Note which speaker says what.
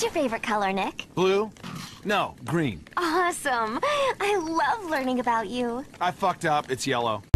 Speaker 1: your favorite color, Nick?
Speaker 2: Blue? No, green.
Speaker 1: Awesome. I love learning about you.
Speaker 2: I fucked up. It's yellow.